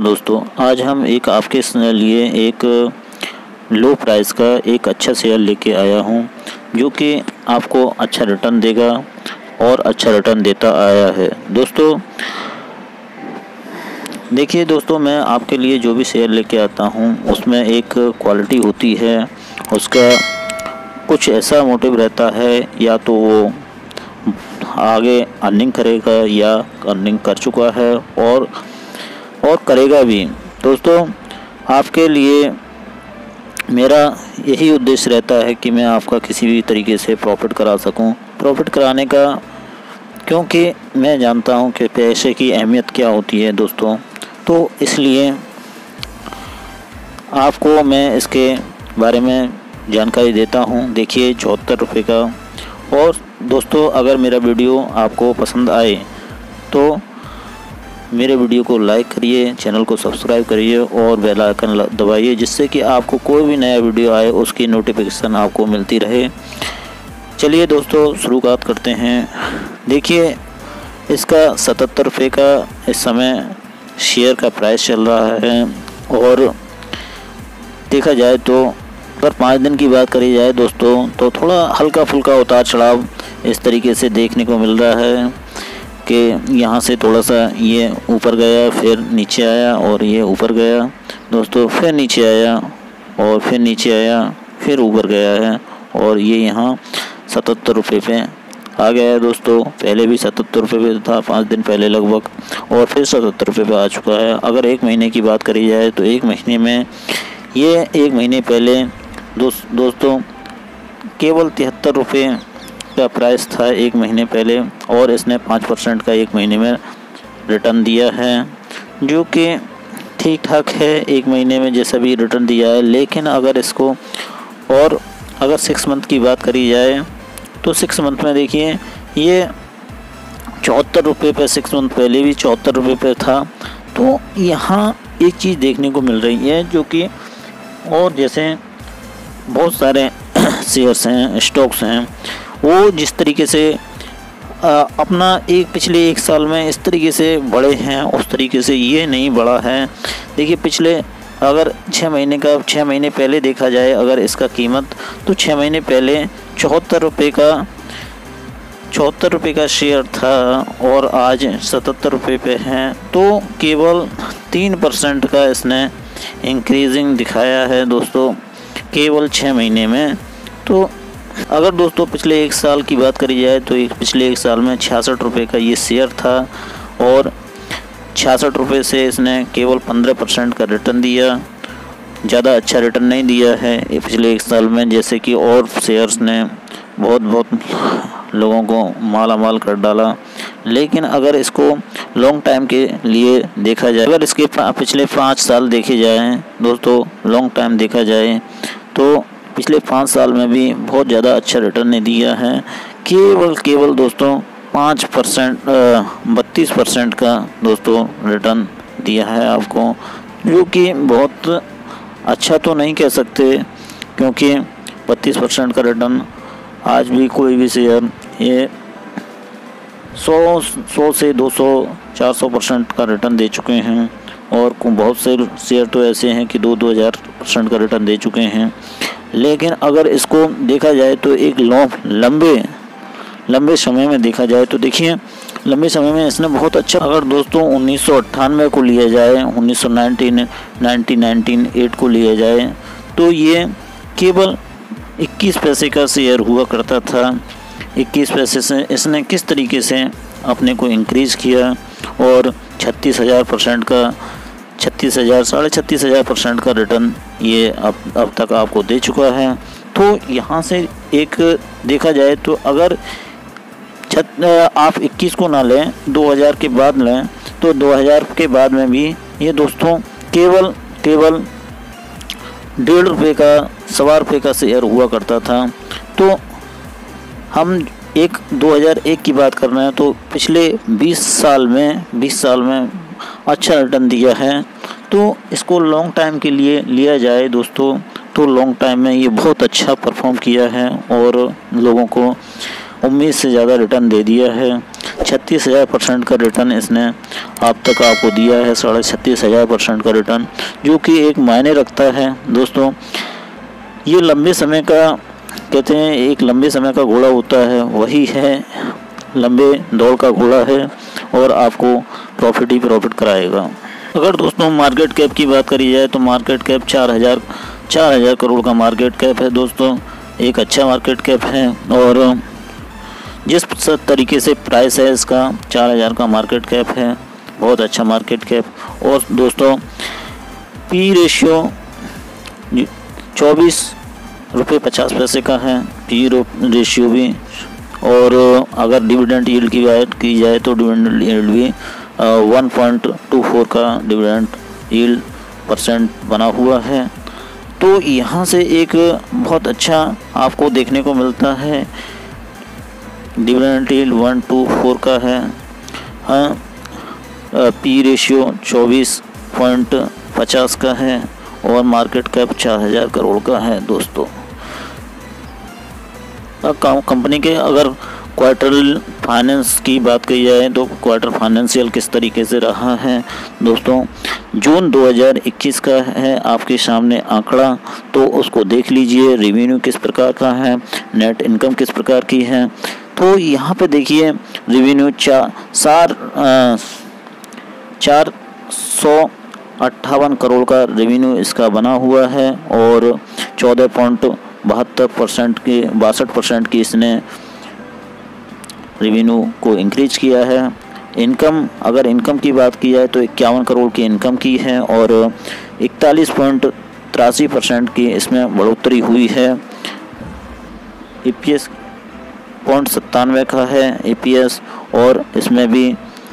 दोस्तों, आज हम आपके लिए एक लो प्राइस का एक अच्छा शेयर लेके आया हूं, जो कि आपको अच्छा रिटर्न देगा और अच्छा रिटर्न देता आया है। दोस्तों देखिए दोस्तों, मैं आपके लिए जो भी शेयर लेके आता हूं उसमें एक क्वालिटी होती है, उसका कुछ ऐसा मोटिव रहता है, या तो वो आगे अर्निंग करेगा या अर्निंग कर चुका है और करेगा भी। दोस्तों आपके लिए मेरा यही उद्देश्य रहता है कि मैं आपका किसी भी तरीके से प्रॉफिट करा सकूं। प्रॉफिट कराने का, क्योंकि मैं जानता हूं कि पैसे की अहमियत क्या होती है दोस्तों, तो इसलिए आपको मैं इसके बारे में जानकारी देता हूं। देखिए 74 रुपये का। और दोस्तों अगर मेरा वीडियो आपको पसंद आए तो मेरे वीडियो को लाइक करिए, चैनल को सब्सक्राइब करिए और बेल आइकन दबाइए, जिससे कि आपको कोई भी नया वीडियो आए उसकी नोटिफिकेशन आपको मिलती रहे। चलिए दोस्तों शुरुआत करते हैं। देखिए इसका 77 रुपये का इस समय शेयर का प्राइस चल रहा है, और देखा जाए तो अगर 5 दिन की बात करी जाए दोस्तों, तो थोड़ा हल्का फुल्का उतार चढ़ाव इस तरीके से देखने को मिल रहा है कि यहाँ से थोड़ा सा ये ऊपर गया, फिर नीचे आया, और ये ऊपर गया दोस्तों, फिर नीचे आया और फिर नीचे आया, फिर ऊपर गया है, और ये यहाँ 77 रुपये पे आ गया है दोस्तों। पहले भी 77 रुपये पे था 5 दिन पहले लगभग, और फिर 77 रुपये पे आ चुका है। अगर एक महीने की बात करी जाए तो एक महीने में ये एक महीने पहले दोस्तों केवल 73 रुपये का प्राइस था एक महीने पहले, और इसने 5% का एक महीने में रिटर्न दिया है, जो कि ठीक ठाक है एक महीने में जैसा भी रिटर्न दिया है। लेकिन अगर इसको और अगर 6 मंथ की बात करी जाए तो 6 मंथ में देखिए ये 74 रुपये पे 6 मंथ पहले भी 74 रुपये पे था। तो यहाँ एक चीज़ देखने को मिल रही है, जो कि और जैसे बहुत सारे शेयर्स हैं, स्टॉक्स हैं, वो जिस तरीके से अपना पिछले एक साल में इस तरीके से बढ़े हैं, उस तरीके से ये नहीं बढ़ा है। देखिए पिछले अगर 6 महीने पहले देखा जाए अगर इसका कीमत, तो 6 महीने पहले 74 रुपये का शेयर था और आज 77 रुपये पे है। तो केवल 3% का इसने इंक्रीजिंग दिखाया है दोस्तों, केवल 6 महीने में। तो अगर दोस्तों पिछले एक साल की बात करी जाए तो पिछले एक साल में 66 रुपये का ये शेयर था, और 66 रुपये से इसने केवल 15% का रिटर्न दिया। ज़्यादा अच्छा रिटर्न नहीं दिया है पिछले एक साल में, जैसे कि और शेयर्स ने बहुत लोगों को माला माल कर डाला। लेकिन अगर इसको लॉन्ग टाइम के लिए देखा जाए, अगर इसके पिछले 5 साल देखे जाएँ दोस्तों, लॉन्ग टाइम देखा जाए तो पिछले 5 साल में भी बहुत ज़्यादा अच्छा रिटर्न ने दिया है। केवल दोस्तों 32% का दोस्तों रिटर्न दिया है आपको, जो कि बहुत अच्छा तो नहीं कह सकते, क्योंकि 32% का रिटर्न आज भी कोई भी शेयर ये 100 से 200-400% का रिटर्न दे चुके हैं, और बहुत से शेयर तो ऐसे हैं कि 2,000% का रिटर्न दे चुके हैं। लेकिन अगर इसको देखा जाए तो एक लंबे समय में देखा जाए तो देखिए लंबे समय में इसने बहुत अच्छा, अगर दोस्तों 1998 को लिया जाए, 1998 को लिया जाए, तो ये केवल 21 पैसे का शेयर हुआ करता था। 21 पैसे से इसने किस तरीके से अपने को इंक्रीज़ किया, और 36,000% का 36,000-36,500% का रिटर्न ये अब तक आपको दे चुका है। तो यहाँ से एक देखा जाए तो अगर आप 21 को ना लें, 2000 के बाद लें, तो 2000 के बाद में भी ये दोस्तों केवल 1.5 रुपये का 1.25 रुपये का शेयर हुआ करता था। तो हम 2001 की बात कर रहे हैं, तो पिछले 20 साल में अच्छा रिटर्न दिया है। तो इसको लॉन्ग टाइम के लिए लिया जाए दोस्तों, तो लॉन्ग टाइम में ये बहुत अच्छा परफॉर्म किया है और लोगों को उम्मीद से ज़्यादा रिटर्न दे दिया है। 36,000% का रिटर्न इसने अब तक आपको दिया है, 36,500% का रिटर्न, जो कि एक मायने रखता है दोस्तों। ये लंबे समय का, कहते हैं एक लंबे समय का घोड़ा होता है, वही है, लंबे दौड़ का घोड़ा है और आपको प्रॉफिट ही प्रॉफिट कराएगा। अगर दोस्तों मार्केट कैप की बात करी जाए तो मार्केट कैप 4,000 करोड़ का मार्केट कैप है दोस्तों। एक अच्छा मार्केट कैप है और जिस तरीके से प्राइस है इसका 4,000 का मार्केट कैप है, बहुत अच्छा मार्केट कैप। और दोस्तों पी रेशियो 24.50 का है, पी रेशियो भी। और अगर डिविडेंड यील्ड की बात की जाए तो डिविडेंड यील्ड भी 1.24 का डिविडेंड यील्ड परसेंट बना हुआ है। तो यहाँ से एक बहुत अच्छा आपको देखने को मिलता है, डिविडेंड यील्ड 1.24 का है। हाँ, पी रेशियो 24.50 का है और मार्केट कैप 4,000 करोड़ का है दोस्तों। कंपनी के अगर क्वार्टर फाइनेंस की बात की जाए तो क्वार्टर फाइनेंशियल किस तरीके से रहा है दोस्तों, जून 2021 का है आपके सामने आंकड़ा, तो उसको देख लीजिए। रेवेन्यू किस प्रकार का है, नेट इनकम किस प्रकार की है। तो यहाँ पे देखिए रेवेन्यू 458 करोड़ का रेवेन्यू इसका बना हुआ है और 62% की इसने रेवेन्यू को इंक्रीज किया है। इनकम, अगर इनकम की बात की जाए तो 51 करोड़ की इनकम की है और 41.83% की इसमें बढ़ोतरी हुई है। EPS 0.97 का है EPS और इसमें भी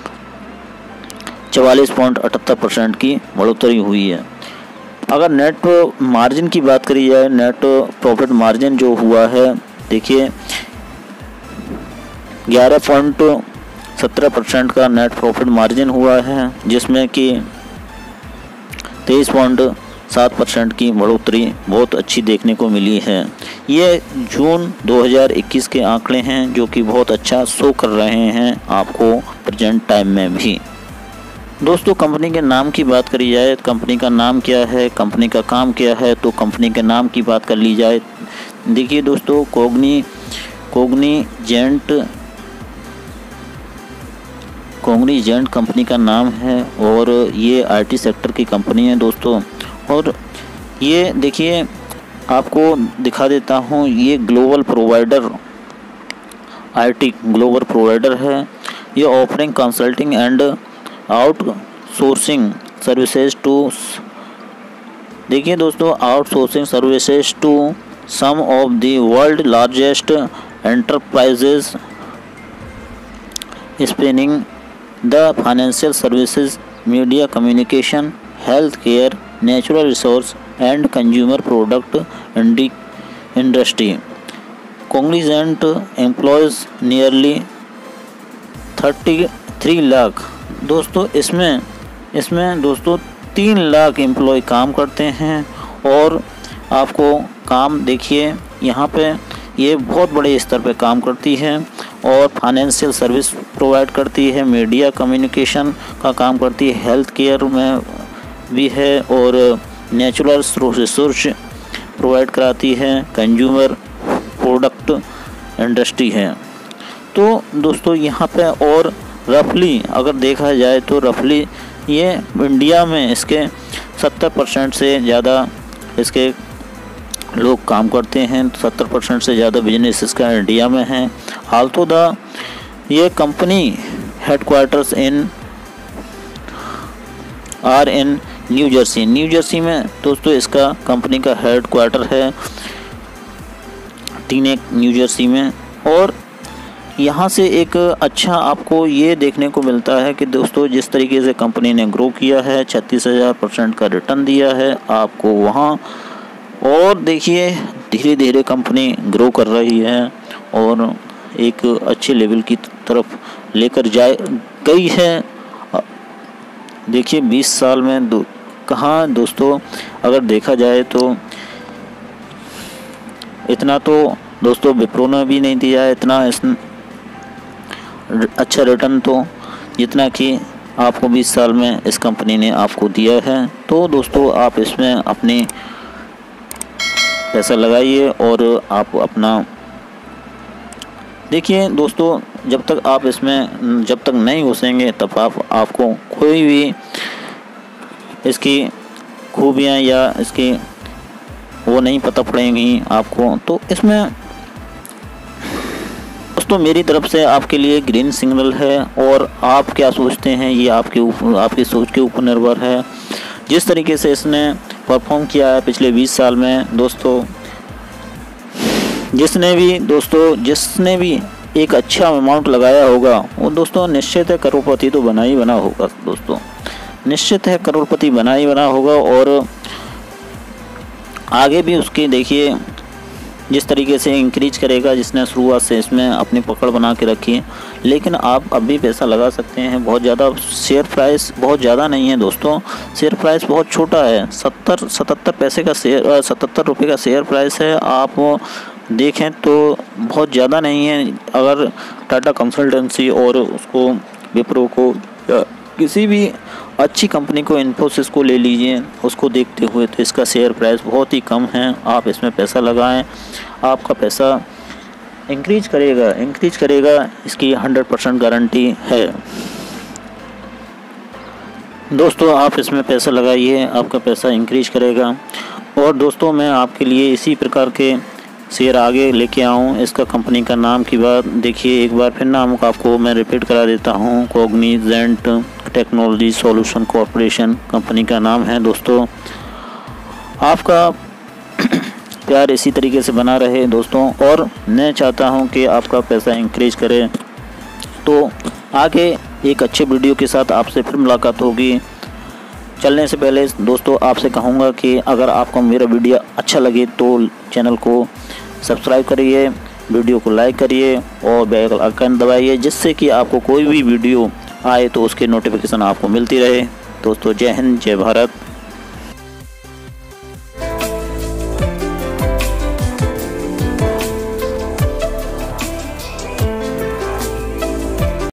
44.78% की बढ़ोतरी हुई है। अगर नेट मार्जिन की बात करी जाए, नेट प्रॉफिट मार्जिन जो हुआ है देखिए 11.17% का नेट प्रॉफिट मार्जिन हुआ है, जिसमें कि 23.7% की बढ़ोतरी बहुत अच्छी देखने को मिली है। ये जून 2021 के आंकड़े हैं जो कि बहुत अच्छा शो कर रहे हैं आपको प्रेजेंट टाइम में भी। दोस्तों कंपनी के नाम की बात करी जाए, कंपनी का नाम क्या है, कंपनी का काम क्या है, तो कंपनी के नाम की बात कर ली जाए। देखिए दोस्तों कॉग्निजेंट कंपनी का नाम है और ये IT सेक्टर की कंपनी है दोस्तों। और ये देखिए आपको दिखा देता हूँ, ये global provider IT global provider है। ये offering consulting and outsourcing services to, देखिए दोस्तों outsourcing services to some of the world largest enterprises spanning the financial services, media communication, health care, natural resource and consumer product industry. Cognizant employees nearly 33 lakh दोस्तों। इसमें दोस्तों 3 lakh employ काम करते हैं। और आपको काम देखिए यहाँ पे ये बहुत बड़े स्तर पे काम करती है और फाइनेंशियल सर्विस प्रोवाइड करती है, मीडिया कम्युनिकेशन का काम करती है, हेल्थ केयर में भी है और नेचुरल रिसोर्स प्रोवाइड कराती है, कंज्यूमर प्रोडक्ट इंडस्ट्री है। तो दोस्तों यहाँ पे और रफली अगर देखा जाए तो रफली ये इंडिया में इसके 70% से ज़्यादा इसके लोग काम करते हैं, 70% से ज़्यादा बिजनेस इसका इंडिया में है। आल्सो ये company headquarters in New Jersey में दोस्तों इसका कंपनी का हेडक्वार्टर है टीनेक न्यू जर्सी में। और यहाँ से एक अच्छा आपको ये देखने को मिलता है कि दोस्तों जिस तरीके से कंपनी ने ग्रो किया है, 36,000% का रिटर्न दिया है आपको वहाँ। और देखिए धीरे धीरे कंपनी ग्रो कर रही है और एक अच्छे लेवल की तरफ लेकर गई है। देखिए 20 साल में कहाँ दोस्तों अगर देखा जाए तो इतना तो दोस्तों विप्रो ने भी नहीं दिया है इतना। अच्छा रिटर्न तो जितना कि आपको 20 साल में इस कंपनी ने आपको दिया है। तो दोस्तों आप इसमें अपनी पैसा लगाइए और आप अपना देखिए दोस्तों, जब तक नहीं घुसेंगे तब आपको कोई भी इसकी खूबियाँ या इसकी वो नहीं पता पड़ेंगी आपको। तो इसमें दोस्तों मेरी तरफ से आपके लिए ग्रीन सिग्नल है, और आप क्या सोचते हैं ये आपकी सोच के ऊपर निर्भर है। जिस तरीके से इसने परफॉर्म किया है पिछले 20 साल में दोस्तों, जिसने भी एक अच्छा अमाउंट लगाया होगा वो दोस्तों निश्चित है करोड़पति तो बना ही बना होगा दोस्तों, निश्चित है करोड़पति बना ही बना होगा। और आगे भी उसके देखिए जिस तरीके से इंक्रीज करेगा, जिसने शुरुआत से इसमें अपनी पकड़ बना के रखी है। लेकिन आप अब भी पैसा लगा सकते हैं, बहुत ज़्यादा शेयर प्राइस बहुत ज़्यादा नहीं है दोस्तों, शेयर प्राइस बहुत छोटा है, 77 रुपये का शेयर प्राइस है। आप देखें तो बहुत ज़्यादा नहीं है। अगर टाटा कंसल्टेंसी और उसको विप्रो को या किसी भी अच्छी कंपनी को, इन्फोसिस को ले लीजिए, उसको देखते हुए तो इसका शेयर प्राइस बहुत ही कम है। आप इसमें पैसा लगाएं, आपका पैसा इंक्रीज करेगा, इसकी 100% गारंटी है दोस्तों। आप इसमें पैसा लगाइए, आपका पैसा इंक्रीज करेगा। और दोस्तों मैं आपके लिए इसी प्रकार के शेयर आगे लेके आऊँ। इसका कंपनी का नाम की बात देखिए, एक बार फिर नाम आपको मैं रिपीट करा देता हूँ। Cognizant Technology Solution Corporation company का नाम है दोस्तों। आपका प्यार इसी तरीके से बना रहे दोस्तों, और मैं चाहता हूँ कि आपका पैसा इंक्रीज करे। तो आगे एक अच्छे वीडियो के साथ आपसे फिर मुलाकात होगी। चलने से पहले दोस्तों आपसे कहूँगा कि अगर आपको मेरा वीडियो अच्छा लगे तो चैनल को सब्सक्राइब करिए, वीडियो को लाइक करिए और बेल आइकन दबाइए, जिससे कि आपको कोई भी वीडियो आए तो उसके नोटिफिकेशन आपको मिलती रहे। दोस्तों जय हिंद, जय भारत।